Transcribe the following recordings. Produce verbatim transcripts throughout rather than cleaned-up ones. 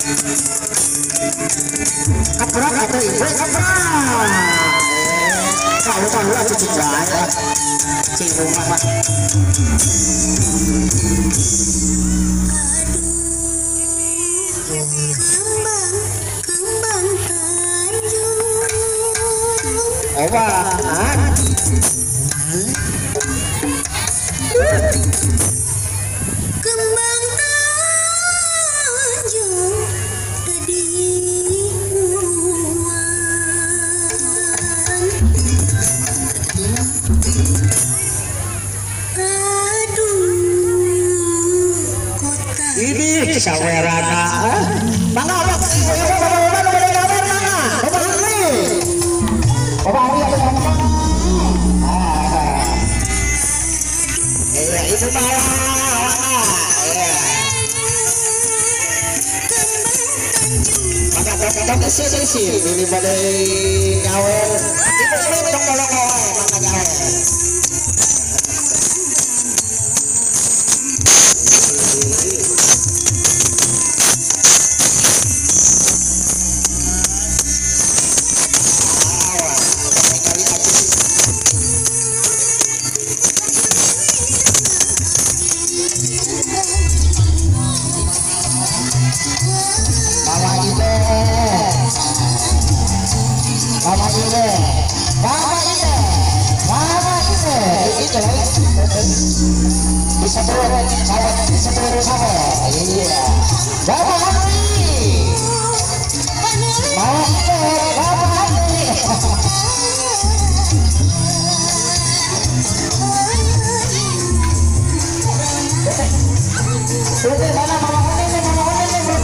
Keprak atau ibu keprak. Kalau kalau aja jaya. Cinggung mah. Obat. Kembang tanjung tadi ini sawerana mana apa itu maka sih sih ini pada ngawel itu dong kalau ngawel mana ngawel bisa terus sahabat bisa terus sahabat iya bapak Hamdi mau bapak Hamdi sudah mana mama Hamdi mama Hamdi belum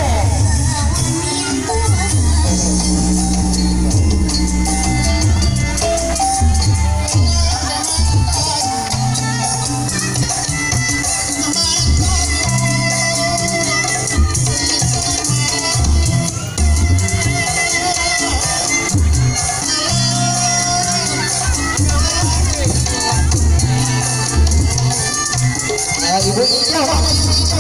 ibu Ija bapak Ija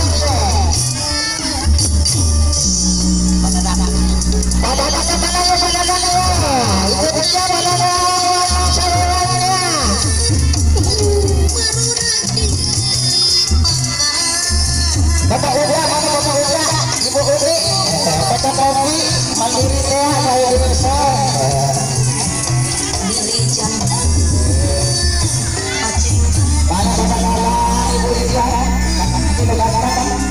bapak udah mana bapak udah ibu Udi bapak kopi mandiri teh saya besar mana bapak lala ibu Ija ibu lala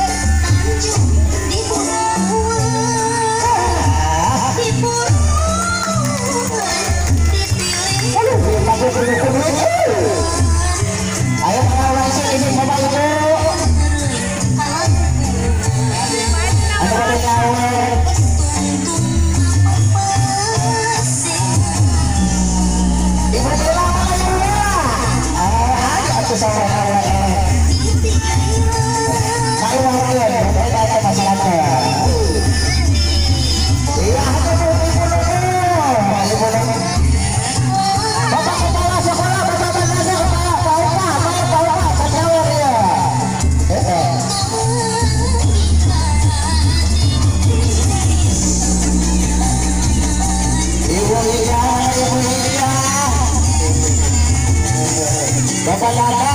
ayo mengawal ini bapak ibu ada pada ngawal ibu bilang mana ah aku sama ngawal saya mau lihat saya ada masyarakat iya aku mau ibu ibu bapak kepala sekolah bapak kepala sekolah bawa bawa bawa bawa dia ibu iya ibu iya bapak Lada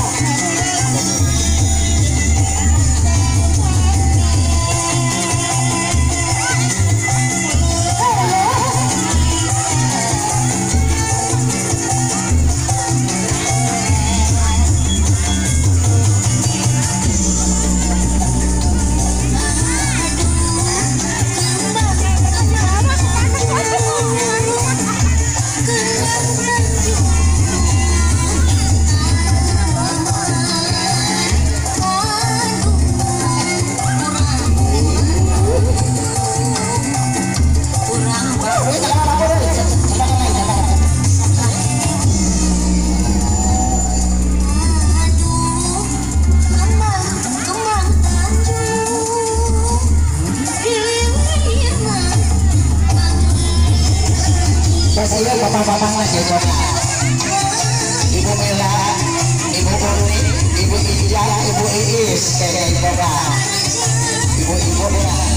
saya bapak-bapak lagi coba ibu Mela ibu Uni ibu Ija ibu Iis kayak ibu ibu ibu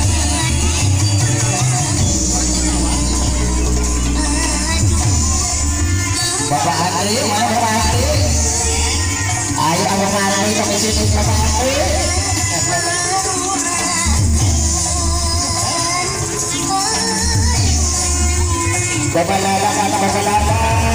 sampai sini Bapak Ati. Bapak Lala, Bapak Lala.